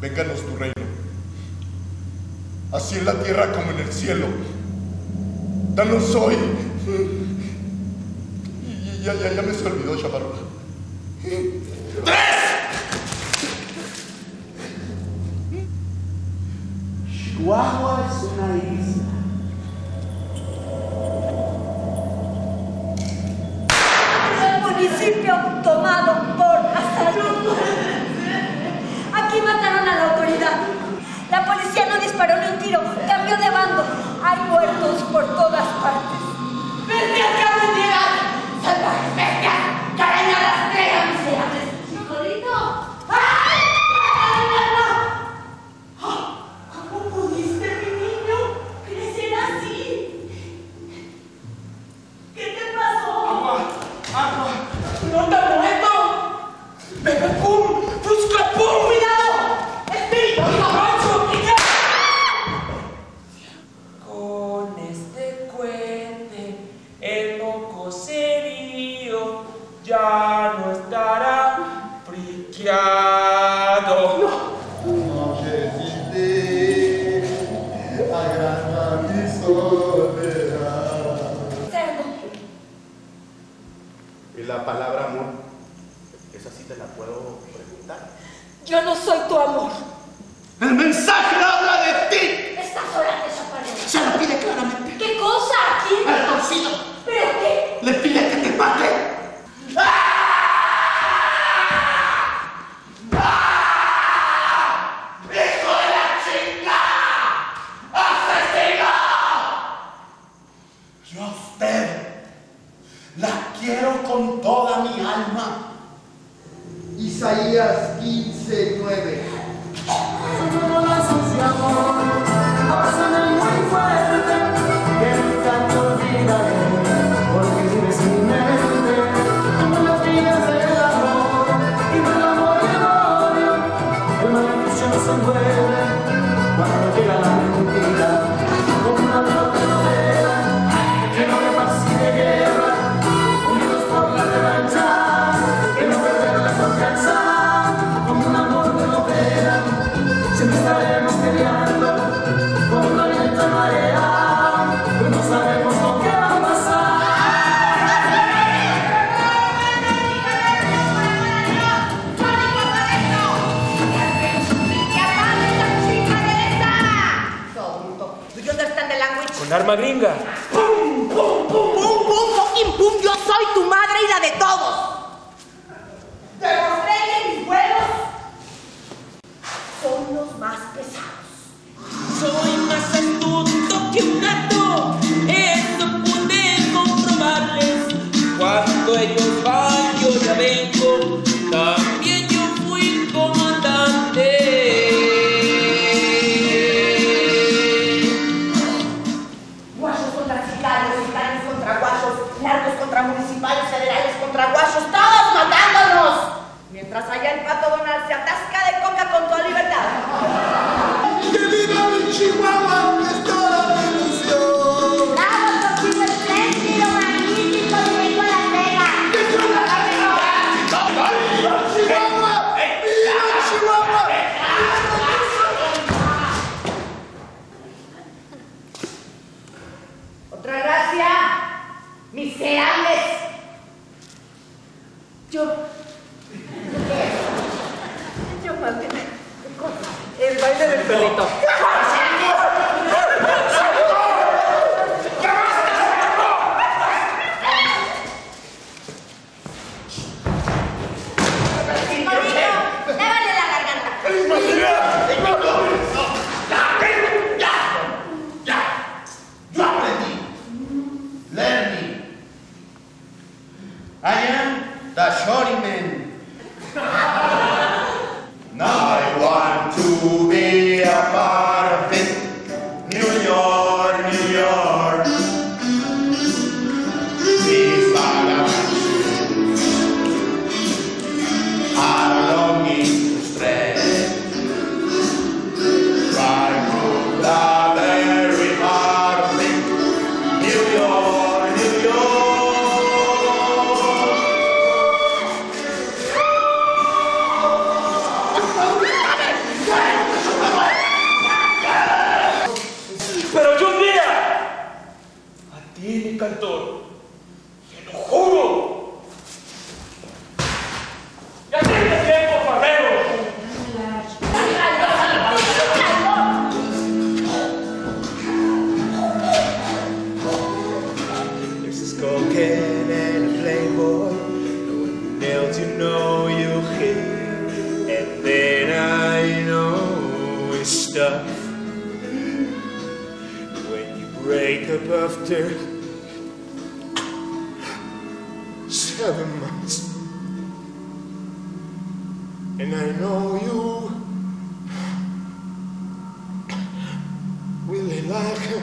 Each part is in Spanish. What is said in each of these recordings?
vénganos tu reino, así en la tierra como en el cielo. Danos hoy. Ya me se olvidó, chaparro. 3. Chihuahua es una isla. El municipio tomado por asalto. Aquí mataron a la autoridad. La policía no disparó ni un tiro, cambió de bando. Hay muertos por todas partes. ¡Bestias que han de llegar! ¡Salvajes bestias! ¡Que arañan las negras miserables! ¡Chicolito! ¡Ay! ¿Cómo pudiste, mi niño, crecer así? ¿Qué te pasó? ¡Agua! ¡No te has muerto! ¡Bebe pum! ¡Busca pum! ¡Cuidado! ¡Espíritu! ¡Pancho! Con este cohete, el loco serío ya no estará friqueado. No resisté, agranda mi soledad. Cerdo. Y la palabra amor, esa sí te la puedo preguntar. Yo no soy tu amor. ¡El mensaje habla de ti! Esta sola desaparece. Se lo pide claramente. ¿Qué cosa? ¿A quién? ¡Al torcido! ¿Pero qué? ¡Le pide que te mate! ¡Hijo de la chingada! ¡Asesino! Yo a usted la quiero con toda mi alma. Isaías 15:9. Son como lazos de amor, abrazan muy fuerte, que nunca te olvidaré, porque vives en mi mente, como las vidas del amor, y del amor y el odio, el maleficio nos envuelve, cuando llega la mentira, como una loca novela, lleno de paz y de guerra, unidos por la revancha, que no perder la confianza, como un amor de novela. Siempre estaremos peleando con una violenta marea, pero no sabemos lo que va a pasar. Do you understand the language? Con arma gringa. ¡Pum, pum, pum! ¡Pum, pum, fucking pum! Yo soy tu madre y la de todos. Demostré que mis huevos son los más pesados. Soy más astuto que un gato, eso pude comprobarles. Cuando ellos van, yo ya vengo, también yo fui comandante. Guachos contra sicarios, sicarios contra guachos, narcos contra municipales, federales contra guachos, todos matándonos. Mientras allá el pato Donald se atasca de coca con toda libertad. ¡Que viva mi Chihuahua! ¡Que es toda mi ilusión! stuff. When you break up after 7 months. And I know you really like it.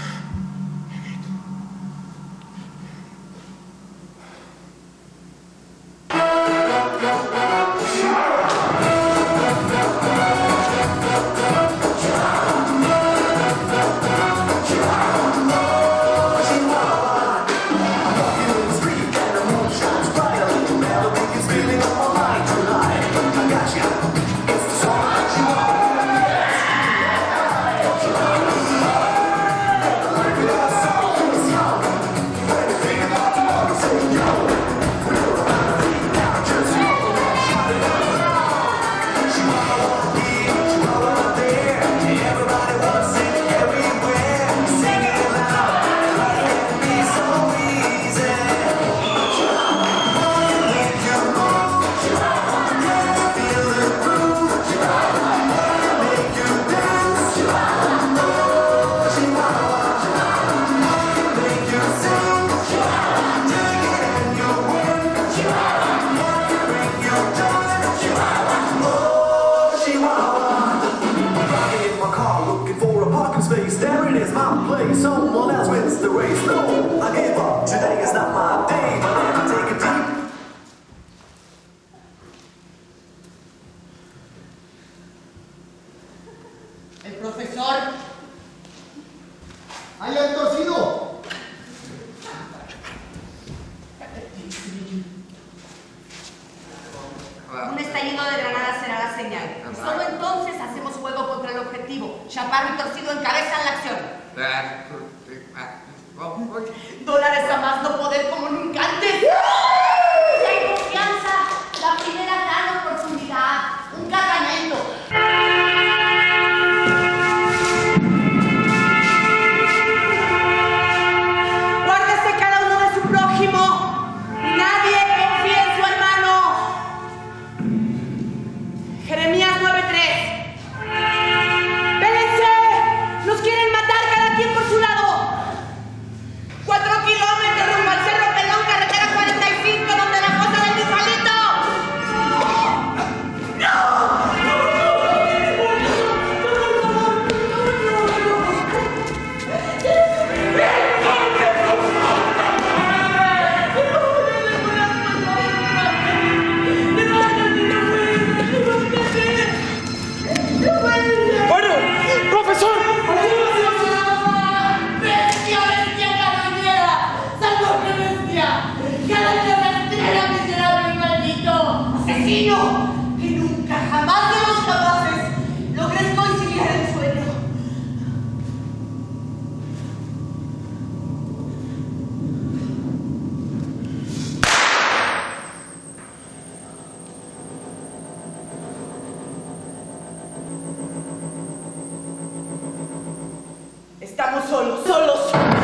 El profesor. ¡Hay el torcido! Un estallido de granada será la señal. Y solo entonces hacemos fuego contra el objetivo. Chaparro y Torcido encabezan la acción. Dólares a más no poder como nunca antes. Si hay confianza, la primera gran oportunidad, un cargamento. Guárdese cada uno de su prójimo. Nadie confía en su hermano. Jeremías 9:3. ¡Pélense! ¡Nos quieren matar cada quien por su lado! 4 kilómetros rumbo al Cerro Pelón, carretera 45, donde la fosa del Bifalito. ¡Bueno! ¡Profesor! ¡Bestia, bestia, carroñera! ¡Salvaje bestia! ¡Cadena rastrera, miserable y maldito! ¡Asesino! Que nunca, jamás de los capaces logré conciliar el sueño. Estamos solos, solos.